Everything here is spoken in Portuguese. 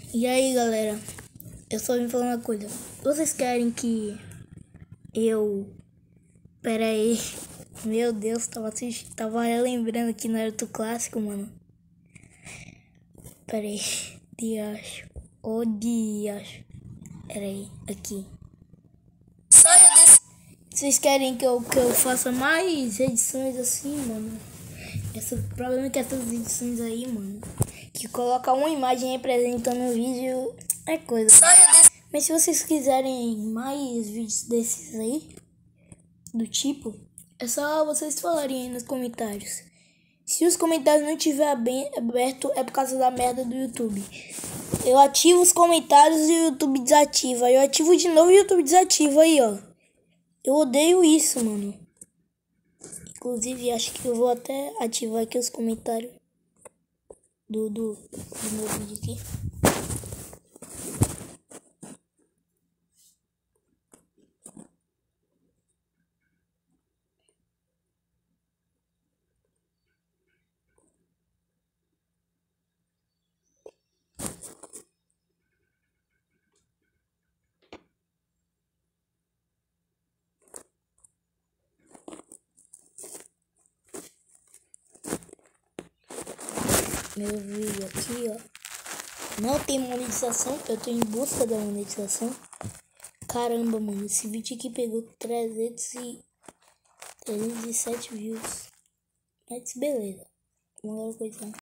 E aí, galera, eu só vim falar uma coisa. Vocês querem que eu... Pera aí. Meu Deus, tava relembrando aqui no Naruto clássico, mano. Pera aí. Diacho. Ô, diacho. Pera aí, aqui. Saia desse... Vocês querem que eu faça mais edições assim, mano? O problema é que essas edições aí, mano, que coloca uma imagem representando o vídeo, é coisa. Mas se vocês quiserem mais vídeos desses aí, do tipo, é só vocês falarem aí nos comentários. Se os comentários não tiver bem aberto, é por causa da merda do YouTube. Eu ativo os comentários e o YouTube desativa. Eu ativo de novo e o YouTube desativa aí, ó. Eu odeio isso, mano. Inclusive, acho que eu vou até ativar aqui os comentários do meu vídeo aqui. Meu vídeo aqui, ó. Não tem monetização. Eu tô em busca da monetização. Caramba, mano. Esse vídeo aqui pegou 307 views. Mas beleza. Vamos lá, coisa.